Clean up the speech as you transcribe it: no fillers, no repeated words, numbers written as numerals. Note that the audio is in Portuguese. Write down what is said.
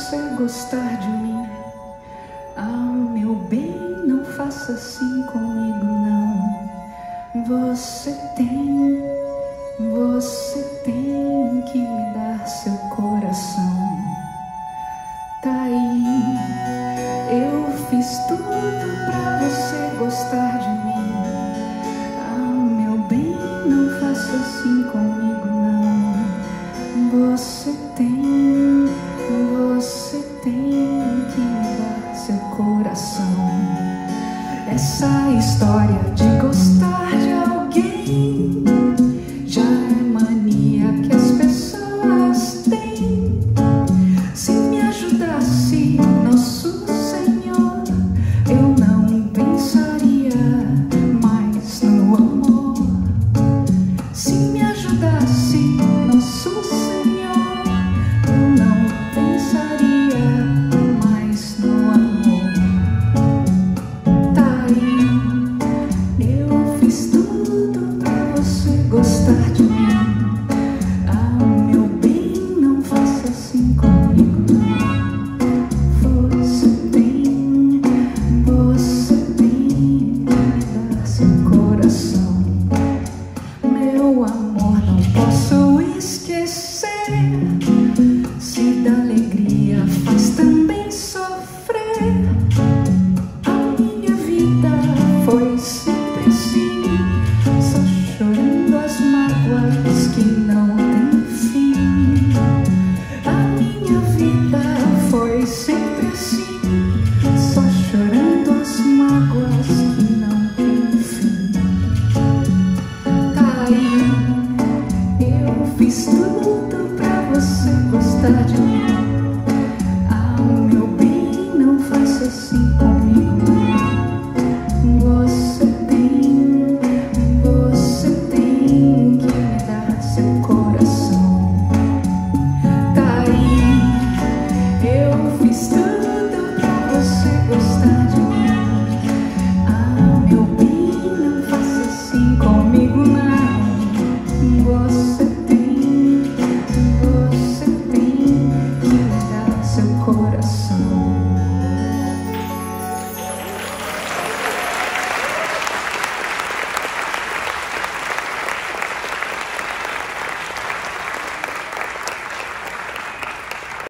você gostar de mim. Ah, meu bem, não faça assim comigo, não. Você tem que me dar seu coração. Tá aí, eu fiz tudo pra você gostar de mim. Ah, meu bem, não faça assim comigo, não. Você tem que me dar seu coração. Essa história de gostar de alguém já é mania que as pessoas têm. Se me ajudasse Nosso Senhor, eu não pensaria mais no amor. Se me ajudasse Nosso Senhor, eu não pensaria mais no amor. Tá aí, eu fiz tudo pra você gostar de mim. Ah, meu bem, não faça assim comigo, não. Você tem que me dar seu coração. Meu amor, não posso esquecer. Se da alegria faz também sofrer. A minha vida foi sempre assim, só chorando as mágoas que não têm fim. A minha vida foi sempre assim, só chorando as mágoas que não têm fim. Tá aí, eu fiz tudo pra você gostar de mim. Ah, meu bem, não faça assim.